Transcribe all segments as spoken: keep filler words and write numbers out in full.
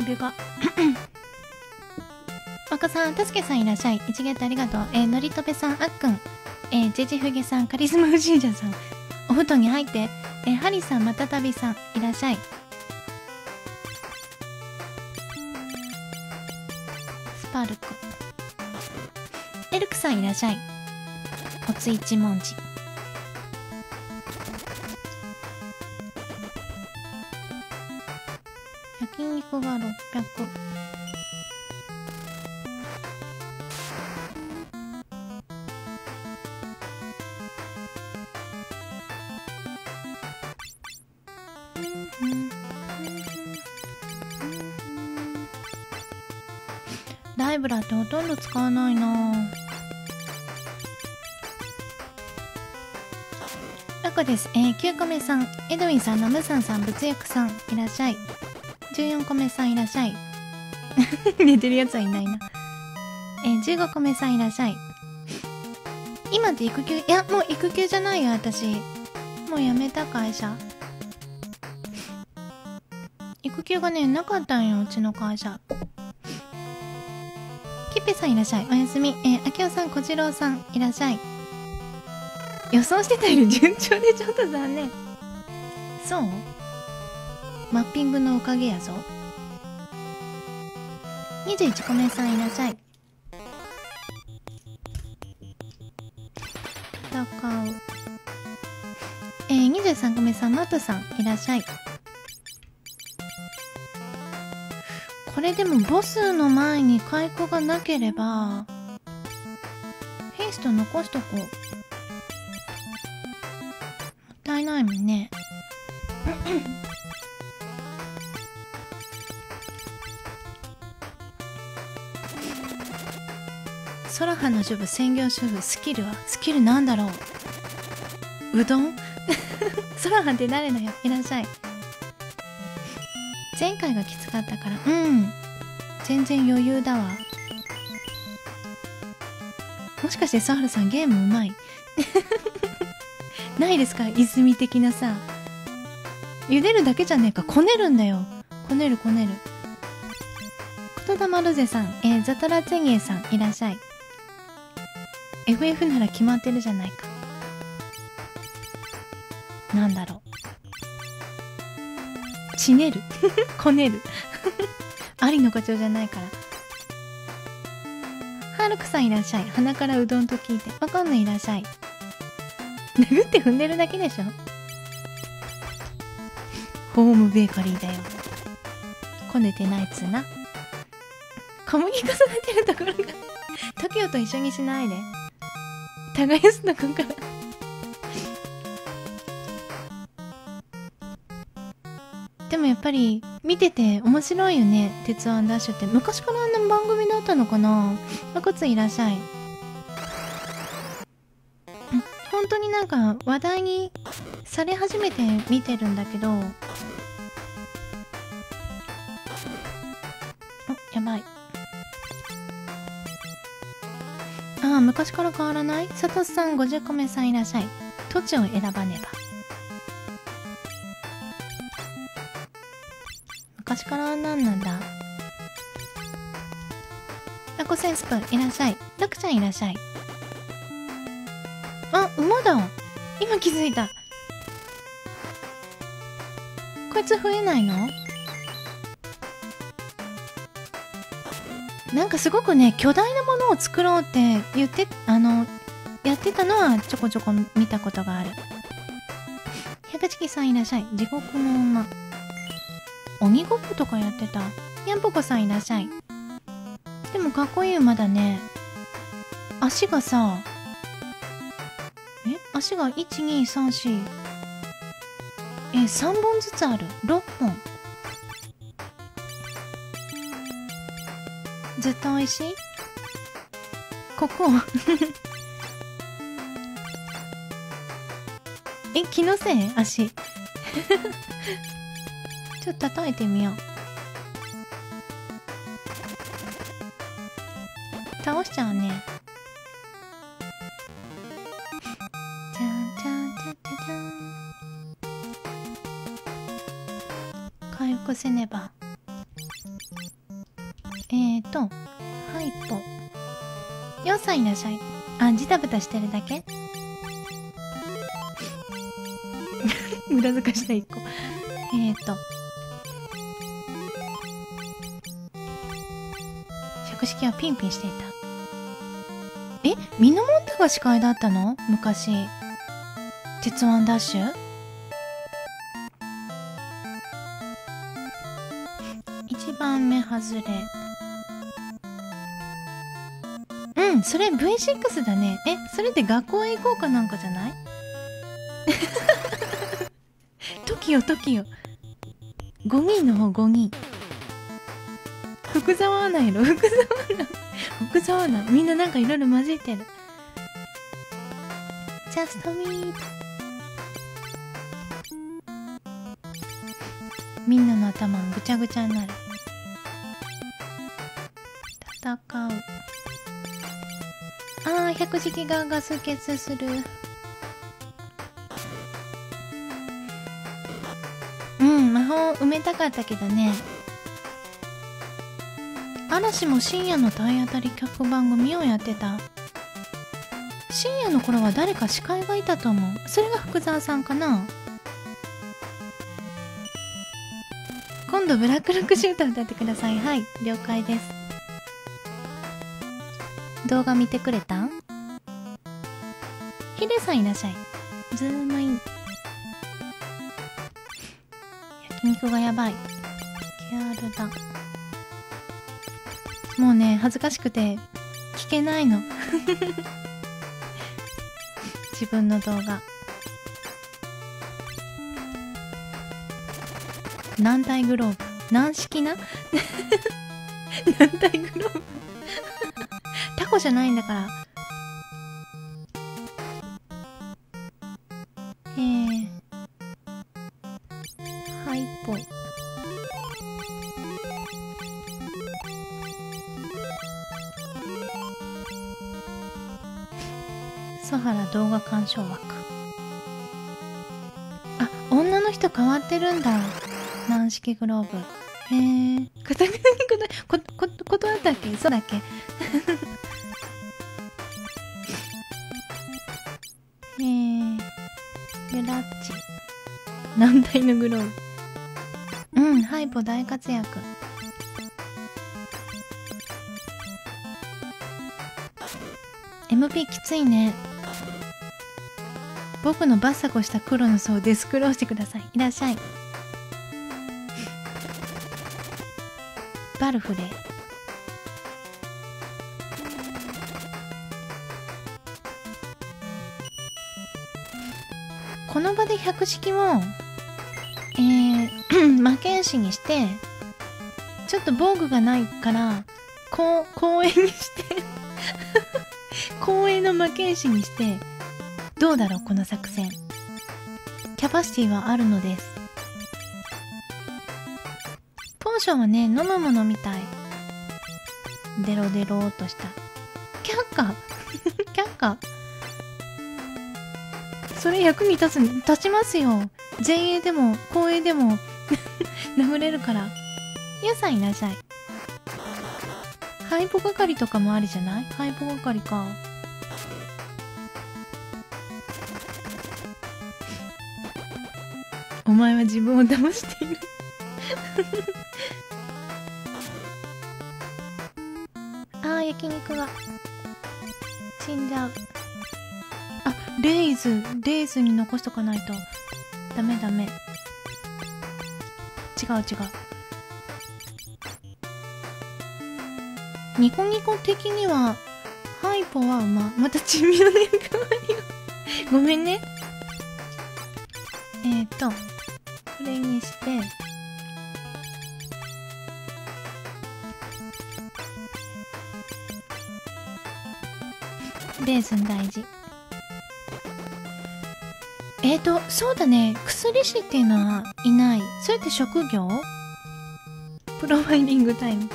びが若さん、たすけさんいらっしゃい。一ゲットありがとう。えー、のりとべさん、あっくん、えー、ジェジフゲさん、カリスマ不審者さん、お布団に入って、えー、ハリさん、またたびさんいらっしゃい。スパルク、エルクさんいらっしゃい。おつ一文字、焼肉がろっぴゃく。ライブラってほとんど使わないなぁ。赤です。えー、きゅうこめさん、エドウィンさん、ナムさんさん、物欲さんいらっしゃい。じゅうよんこめさんいらっしゃい。寝てるやつはいないな。えー、じゅうごこめさんいらっしゃい。今って育休、いや、もう育休じゃないよ、私。もう辞めた会社。育休がね、なかったんよ、うちの会社。キッペさんいらっしゃい。おやすみ。えー、あきおさん、こじろうさんいらっしゃい。予想してたより順調でちょっと残念。そう？マッピングのおかげやぞ。にじゅういちこめさんいらっしゃい。戦う。えー、にじゅうさんこめさん、マトさんいらっしゃい。これでもボスの前に解雇がなければヘイスト残しとこう。もったいないもんね。空葉の主婦、専業主婦、スキルはスキルなんだろう。うどん空葉って誰のよ。いらっしゃい。前回がきつかったから、うん、全然余裕だわ。もしかしてサハルさんゲームうまいないですか、泉的なさ。茹でるだけじゃねえか、こねるんだよ。こねるこねる。言霊ロゼさん、えー、ザタラツェゲーさんいらっしゃい。 エフエフ なら決まってるじゃないか。なんだろう、ちねるこねるありの課長じゃないから。ハルクさんいらっしゃい。鼻からうどんと聞いてわかんない。いらっしゃい。殴って踏んでるだけでしょ。ホームベーカリーだよ。こねてないっつうな。小麦重ねてるところがトキオと一緒にしないで。耕すのこからでもやっぱり見てて面白いよね、鉄腕ダッシュって。昔からあんな番組だったのかな。まこついらっしゃい。本当になんか話題にされ始めて見てるんだけど、お、やばい。ああ、昔から変わらない。サトスさん、ごじゅっこめさんいらっしゃい。土地を選ばねば。昔からなんなんだ。ラコセンスプいらっしゃい。ラクちゃんいらっしゃい。あ、馬だ。今気づいた。こいつ増えないの？なんかすごくね、巨大なものを作ろうって言って、あの、やってたのはちょこちょこ見たことがある。百チキさんいらっしゃい。地獄の馬。鬼ごっことかやってた。ヤンポコさんいらっしゃい。でもかっこいい馬だね。足がさ、え足がいちにさんしえさんぼんずつある。ろっぽん。ずっと美味しい。ここえ、気のせい？足ちょっと叩いてみよう。倒しちゃうね。じゃんじゃんじゃんじゃじゃん。回復せねば。 と、ハイポ。ようさんいらっしゃい。あ、ジタバタしてるだけ裏付かしたいっこ。えーと。百式はピンピンしていた。え、ミノモンタが司会だったの昔。鉄腕ダッシュ一番目外れ。うん、それ ブイシックス だね。え、それで学校へ行こうかなんかじゃないトキオトキオ。ごにんの方ごにん。福沢アナいる福沢アナ。福沢アナ。みんななんかいろいろ混じってる。ジャストミート。みんなの頭がぐちゃぐちゃになる。戦う。あー、百式がガス欠する。うん、魔法埋めたかったけどね。嵐も深夜の体当たり客番組をやってた。深夜の頃は誰か司会がいたと思う。それが福沢さんかな。今度ブラックロックシューター歌ってください。はい、了解です。動画見てくれた？ヒデさんいらっしゃい。ズームイン。焼肉がやばい。キャールだ。もうね、恥ずかしくて聞けないの。自分の動画。軟体グローブ。軟式な軟体グローブ。タコじゃないんだから。えー。ハイポ。曽原動画鑑賞枠。あ、女の人変わってるんだ。軟式グローブ。へえ。かたくなにこ、こ、断ったっけ？そうだっけ？へえ。ユラッチ。軟体のグローブ。うん、ハイポ大活躍。エムピー きついね。僕のバッサコした黒の層でスクローしてください。いらっしゃい。バルフレー。この場で百式をえー、魔剣士にしてちょっと防具がないからこう公園にして公園の魔剣士にしてどうだろうこの作戦。キャパシティはあるのです。ポーションはね、飲むものみたい。デロデローっとした。却下却下それ役に立つ、立ちますよ。前衛でも後衛でも殴れるから。ゆうさんいらっしゃい。ハイポ係とかもありじゃない？ハイポ係か。お前は自分を騙しているあー、焼肉が死んじゃう。あ、レイズレイズに残しとかないとダメダメ。違う違う。ニコニコ的にはハイポは馬。またチミのね代わりをごめんね。えーとこれにしてレーズン大事。えーとそうだね、薬師っていうのはいない。それって職業？プロファイリングタイム。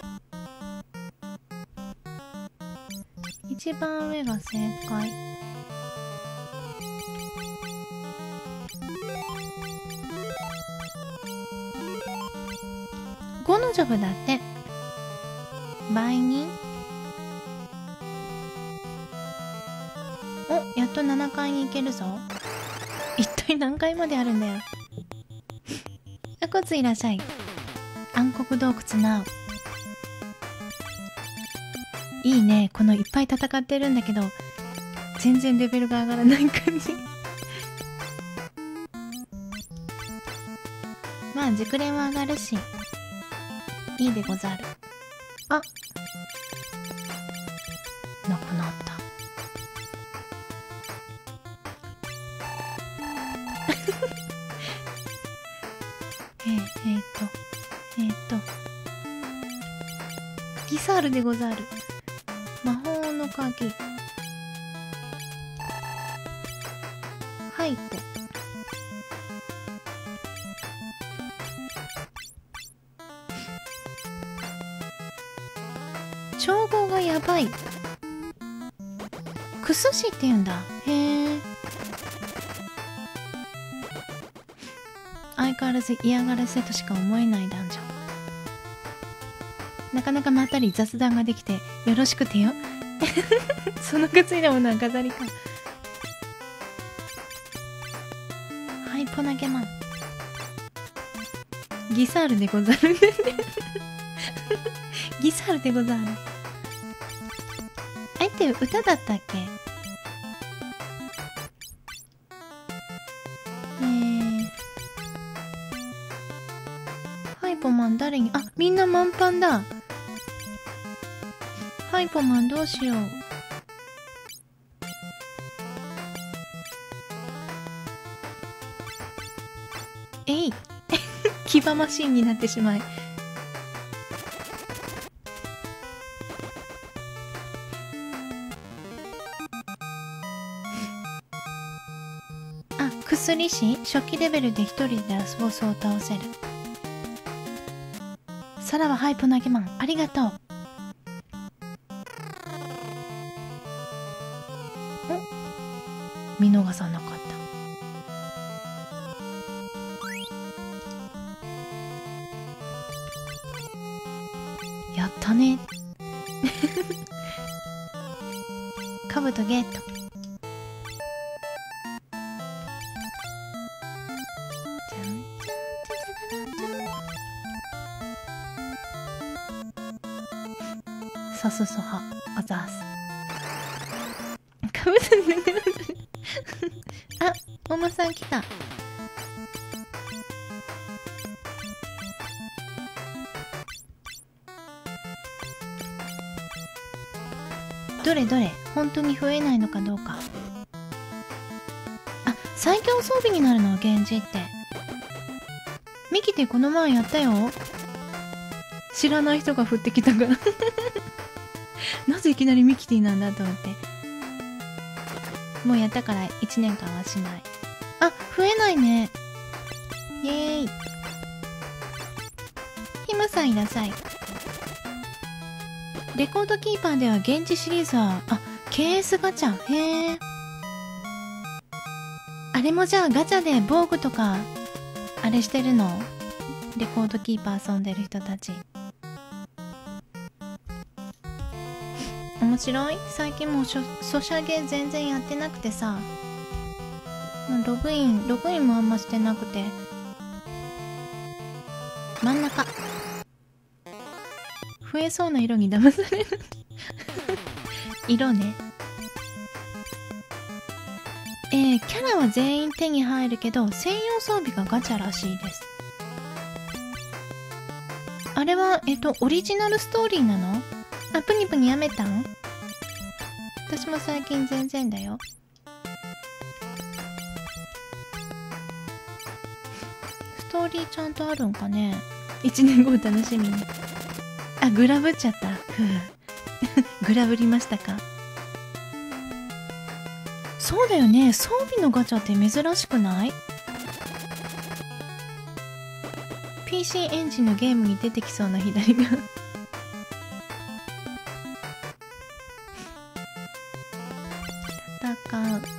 一番上が正解。ごのジョブだって。 倍に。お、やっとななかいに行けるぞ。一体何階まであるんだよ。あ、こついらっしゃい。暗黒洞窟な。いいね。このいっぱい戦ってるんだけど全然レベルが上がらない感じ。まあ熟練は上がるしいいでござる。あ、なくなった。えー、えー、っとえー、っとギサールでござる。魔法の鍵。はいと。調合がやばい。クスシって言うんだ。へえ。相変わらず嫌がらせとしか思えないダンジョン。なかなかまったり雑談ができてよろしくてよ。その担いだものは飾りか。はい、ポナゲマン。ギサールでござる。ギサールでござる。あれって歌だったっけ？えー、ハイポマン誰に？あ、みんな満帆だ。ハイポマンどうしよう。えい。騎馬マシンになってしまい。あ、薬師初期レベルで一人でラスボスを倒せる。さらばハイポナゲマンありがとう。お、見逃さなかった。やったね。カブトゲット。さすそはあざーす。カブトなくなった。あ、おまさん来た。どれどれ、本当に増えないのかどうか。あ、最強装備になるの源氏って。ミキティこの前やったよ。知らない人が降ってきたからなぜいきなりミキティなんだと思って。もうやったからいちねんかんはしない。あ、増えないね。イエーイ。ひまさんいらっしゃい。レコードキーパーでは現地シリーズは、あ、ケーエス ガチャ。へえ。あれもじゃあガチャで防具とか、あれしてるの？レコードキーパー遊んでる人たち。面白い？最近もうソシャゲ全然やってなくてさ。ログイン、ログインもあんましてなくて。真ん中。増えそうな色に騙される。色ね。えー、キャラは全員手に入るけど、専用装備がガチャらしいです。あれは、えっと、オリジナルストーリーなの？あ、プニプニやめたん？私も最近全然だよ。ストーリーちゃんとあるんかね。一年後楽しみに。あ、グラブっちゃった。ふう。グラブりましたか？そうだよね。装備のガチャって珍しくない？ ピーシー エンジンのゲームに出てきそうな左が。戦う。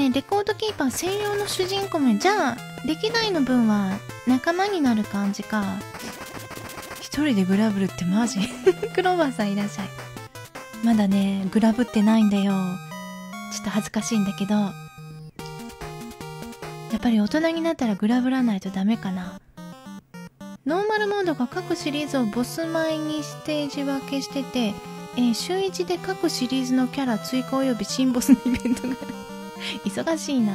ね、レコードキーパー専用の主人公も、じゃあ歴代の分は仲間になる感じか。一人でグラブルってマジクローバーさんいらっしゃい。まだねグラブってないんだよ。ちょっと恥ずかしいんだけど、やっぱり大人になったらグラブらないとダメかな。ノーマルモードが各シリーズをボス前にステージ分けしてて、えー、週いちで各シリーズのキャラ追加および新ボスのイベントが忙しいな。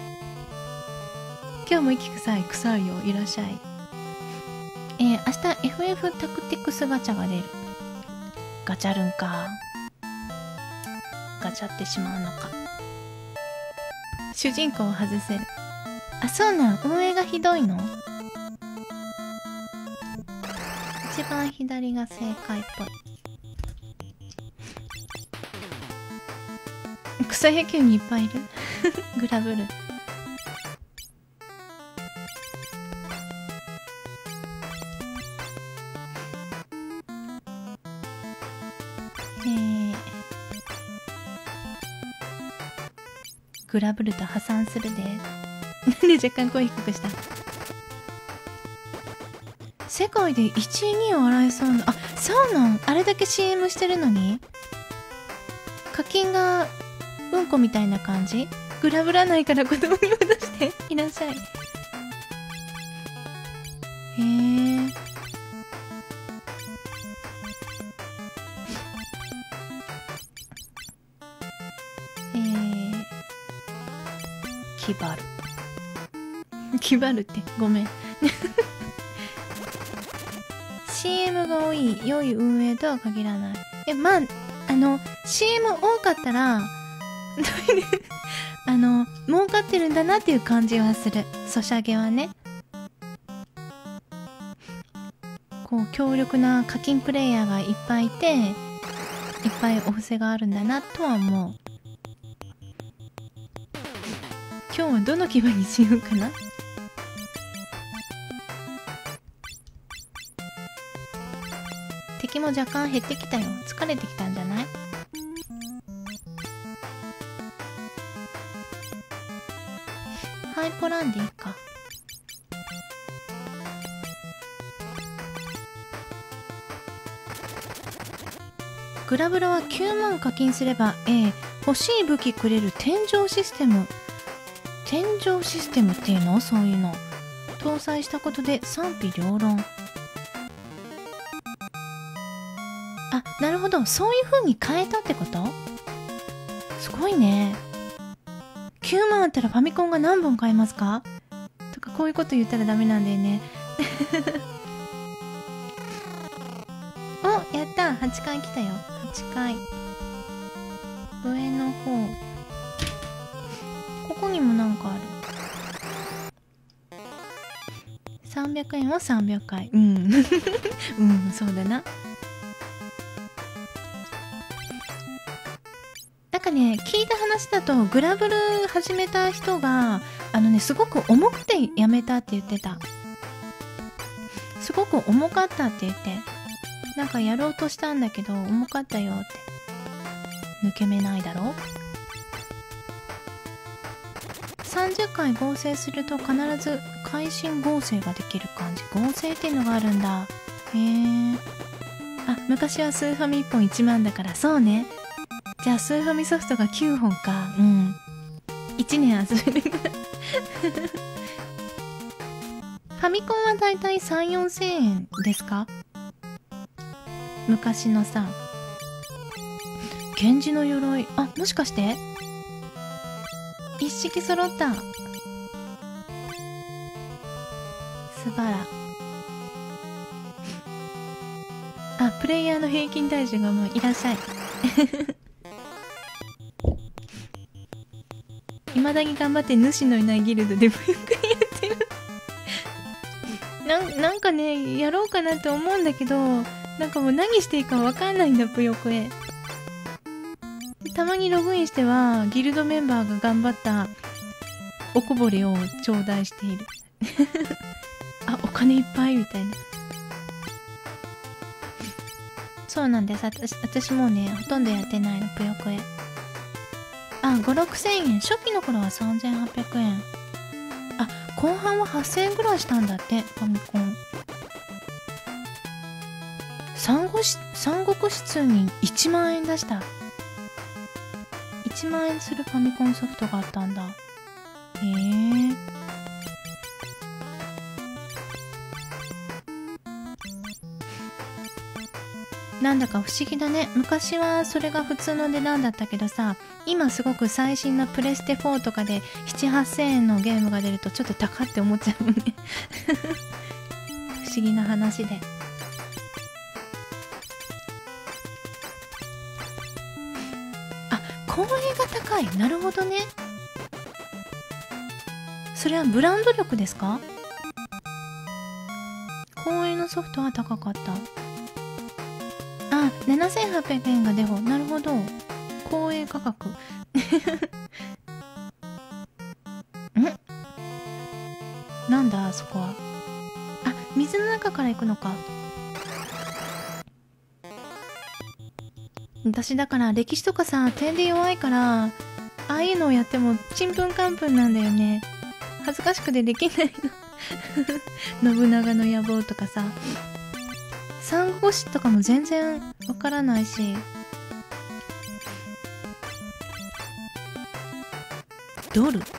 今日も息臭い臭いよ。いらっしゃい。えー、明日 エフエフ タクティクスガチャが出る。ガチャるんか。ガチャってしまうのか。主人公を外せる。あ、そうなん。運営がひどいの？一番左が正解っぽい。草野球にいっぱいいるグラブル。えー、グラブルと破産するで。なんで若干声低くした？世界でいちいにいを争いそうな。あ、そうなん。あれだけ シーエム してるのに課金がうんこみたいな感じ。グラブらないから子供に渡していらっしゃい。へえ。えー、キバルキバルってごめんシーエム が多い良い運営とは限らない。え、まああの シーエム 多かったらあの儲かってるんだなっていう感じはする。ソシャゲはね、こう強力な課金プレイヤーがいっぱいいて、いっぱいお布施があるんだなとは思う。今日はどの牙にしようかな。敵も若干減ってきたよ。疲れてきたんじゃない？ハイポランでいいか。グラブラはきゅうまん課金すれば、えー、欲しい武器くれる天井システム。天井システムっていうの？そういうの搭載したことで賛否両論。あ、なるほど。そういう風に変えたってこと？すごいね。きゅうまんあったらファミコンが何本買えますか？とかこういうこと言ったらダメなんだよね。お、やった。はちかい来たよ。はちかい。上の方。ここにもなんかある。さんびゃくえんをさんびゃっかい。うん。うん、そうだな。なんかね、聞いた話だとグラブル始めた人があのね、すごく重くてやめたって言ってた。すごく重かったって言って、なんかやろうとしたんだけど重かったよって。抜け目ないだろ。さんじゅっかい合成すると必ず会心合成ができる感じ。合成っていうのがあるんだ。へえ。あ、昔はスーファミいっぽんいちまんだから。そうね。じゃあスーファミソフトがきゅうほんか。うん。いちねん遊べる。ファミコンはだいたいさん、よんせんえんですか？昔のさ。源氏の鎧。あ、もしかして一式揃った。すばら。あ、プレイヤーの平均体重がもういらっしゃい。いまだに頑張って主のいないギルドでブヨクやってる。な, なんかね、やろうかなって思うんだけど、なんかもう何していいかわかんないんだ、ブヨクへ。たまにログインしてはギルドメンバーが頑張ったおこぼれを頂戴している。あ、お金いっぱいみたいな。そうなんです。私、私もうね、ほとんどやってないの、ぷよこへ。あ、 あ、ご、ろくせんえん。初期の頃はさんぜんはっぴゃくえん。あ、後半ははっせんえんぐらいしたんだって、ファミコン。三国志、三国志ツーにいちまんえん出した。いちまんえんするファミコンソフトがあったんだ。へえ。なんだか不思議だね。昔はそれが普通の値段だったけどさ、今すごく最新のプレステフォーとかでなな、はっせんえんのゲームが出るとちょっと高って思っちゃうもんね。不思議な話で。あ、光栄が高い。なるほどね。それはブランド力ですか？光栄のソフトは高かった。あ、ななせんはっぴゃくえんがデフォ。なるほど。公営価格。んなんだあそこは。あ、水の中から行くのか。私だから歴史とかさ、点で弱いから、ああいうのをやってもちんぷんかんぷんなんだよね。恥ずかしくてできないの。信長の野望とかさ。三国志とかも全然わからないし。ドル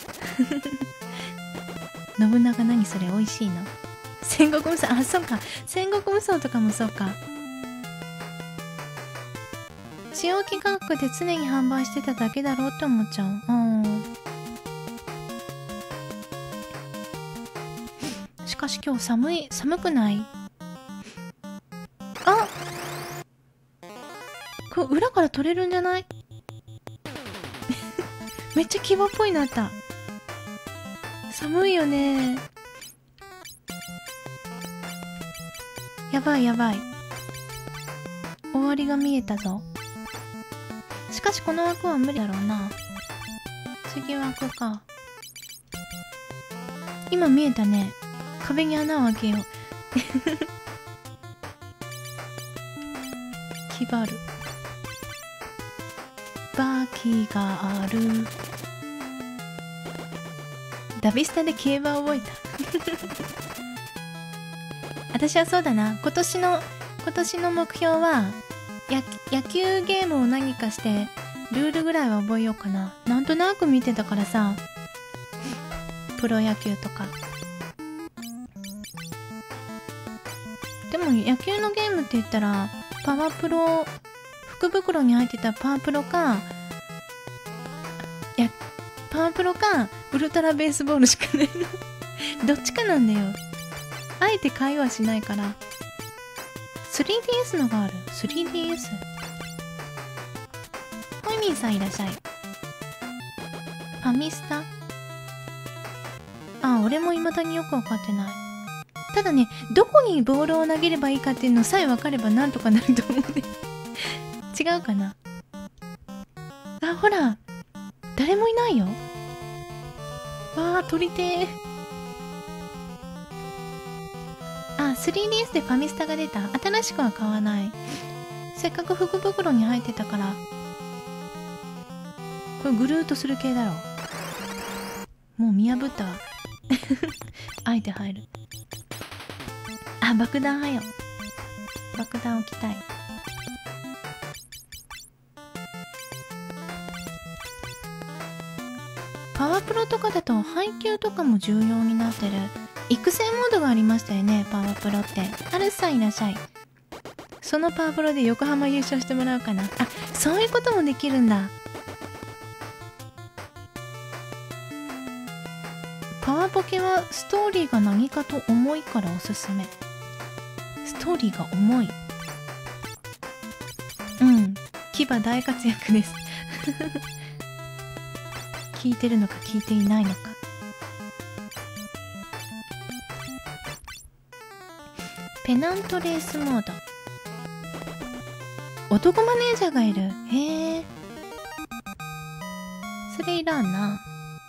信長何それ美味しいの？戦国無双、あ、そうか。戦国無双とかもそうか。使用期価格で常に販売してただけだろうって思っちゃう。うん。しかし今日寒い、寒くない？あ、これ裏から取れるんじゃない？めっちゃ牙っぽいなった。寒いよね。やばいやばい。終わりが見えたぞ。しかしこの枠は無理だろうな。次枠か。今見えたね。壁に穴を開けよう。キバル。バキがある。ダビスタで競馬覚えた。私はそうだな。今年の、今年の目標は、や、野球ゲームを何かして、ルールぐらいは覚えようかな。なんとなく見てたからさ。プロ野球とか。でも野球のゲームって言ったら、パワープロ、福袋に入ってたパワープロか、いや、パワープロか、ウルトラベースボールしかないの。どっちかなんだよ。あえて買いはしないから。スリーディーエス のがある。スリーディーエス。ホイミンさんいらっしゃい。ファミスタ？あ、俺も未だによくわかってない。ただね、どこにボールを投げればいいかっていうのさえ分かればなんとかなると思うね。違うかな。あ、ほら、誰もいないよ。わあ、撮りてー。あ、スリーディーエス でファミスタが出た。新しくは買わない。せっかく福袋に入ってたから。これぐるーっとする系だろ。もう見破ったわ。あえて入る。あ、爆弾はよ。爆弾置きたい。パワープロとかだと配給とかも重要になってる。育成モードがありましたよね、パワープロって。アルスさんいらっしゃい。そのパワープロで横浜優勝してもらうかな。あ、そういうこともできるんだ。パワーポケはストーリーが何かと重いからおすすめ。ストーリーが重い。うん。牙大活躍です。聞いてるのか聞いていないのか。ペナントレースモード。男マネージャーがいる。へえ。それいらんな。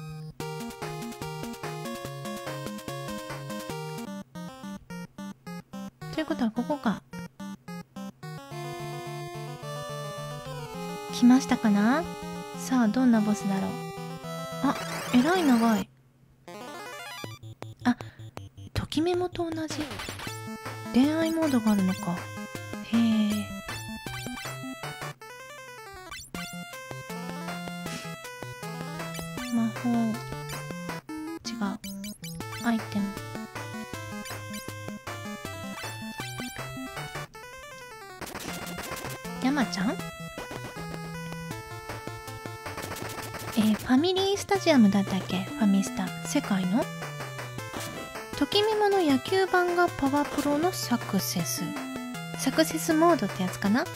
ということはここか。来ましたかな？ さあどんなボスだろう。あ、えらい長い。あ、ときメモと同じ恋愛モードがあるのか。へえ。魔法違うアイテム。山ちゃん、えー、ファミリースタジアムだったっけ。ファミスタ世界のときメモの野球版がパワプロのサクセスサクセスモードってやつかな。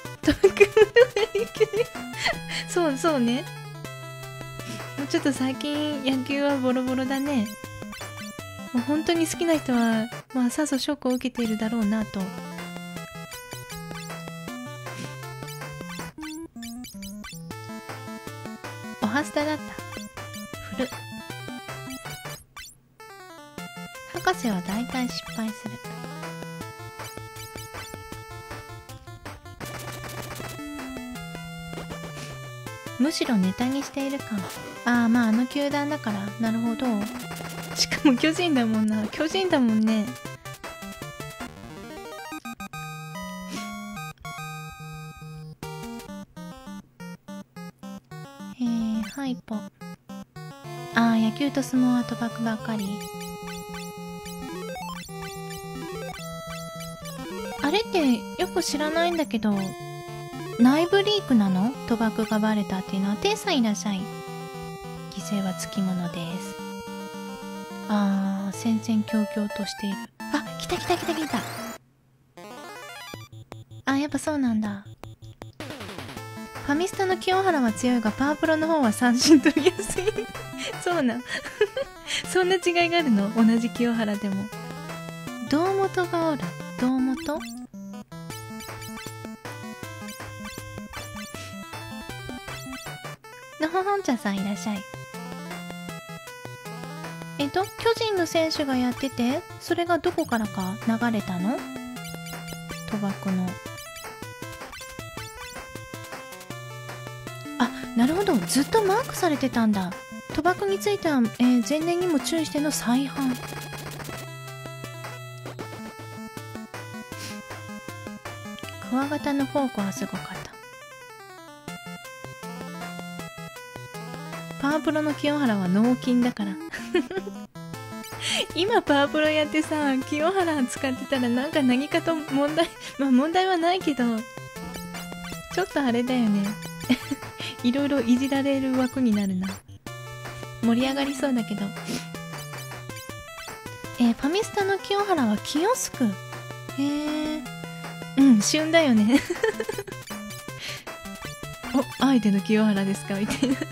そうそうね。もうちょっと最近野球はボロボロだね。もう本当に好きな人はまあさぞショックを受けているだろうなと。おはスタだった。古っ。博士は大体失敗する。むしろネタにしているかも。ああ、まああの球団だから。なるほど。しかも巨人だもんな。巨人だもんね。えー、ハイポ。ああ、野球と相撲は賭博ばかり。あれってよく知らないんだけど、内部リークなの？賭博がバレたっていうのは。テイさんいらっしゃい。犠牲はつきものです。あー、戦々恐々としている。あ、来た来た来た来た。あ、やっぱそうなんだ。ファミスタの清原は強いが、パワープロの方は三振取りやすい。そうなん。そんな違いがあるの？同じ清原でも。堂本がおる。堂本？のほほんちゃさんいらっしゃい。えっと、巨人の選手がやってて、それがどこからか流れたの？賭博の。あ、なるほど。ずっとマークされてたんだ。賭博については、えー、前年にも注意しての再犯。クワガタのフォークはすごかった。パワープロの清原は脳筋だから。今パワープロやってさ、清原使ってたらなんか何かと問題、まあ問題はないけど、ちょっとあれだよね。いろいろいじられる枠になるな。盛り上がりそうだけど。えー、ファミスタの清原はキヨスク。へえ。うん、旬だよね。お、相手の清原ですかみたいな。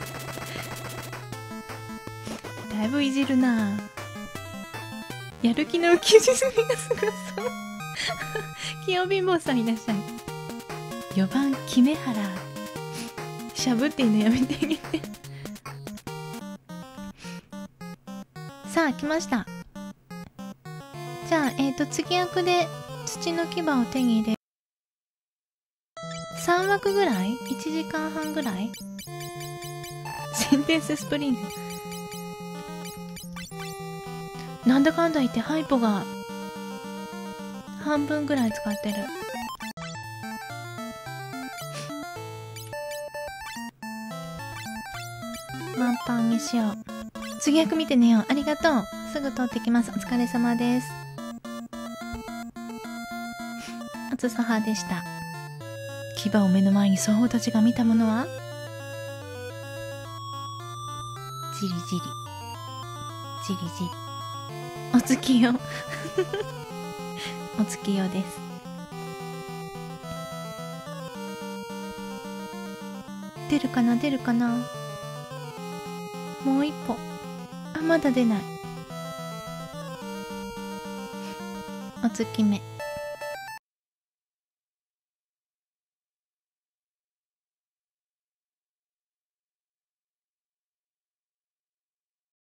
だいぶいじるな。やる気の浮き沈みがすごそう。器用貧乏さんいらっしゃい。よばんキメハラ。しゃぶっていいのやめてあげて。さあ来ました。じゃあえっと次役で土の牙を手に入れ、さん枠ぐらい ?いち 時間半ぐらい。センテンススプリング。なんだかんだ言ってハイポが半分ぐらい使ってる。満パンにしよう。次役見てねよ。ありがとう。すぐ通ってきます。お疲れ様です。あつさはでした。牙を目の前に双方たちが見たものはじりじりじりじりお月夜お月夜です。出るかな出るかな。もう一歩。あ、まだ出ない。お月目。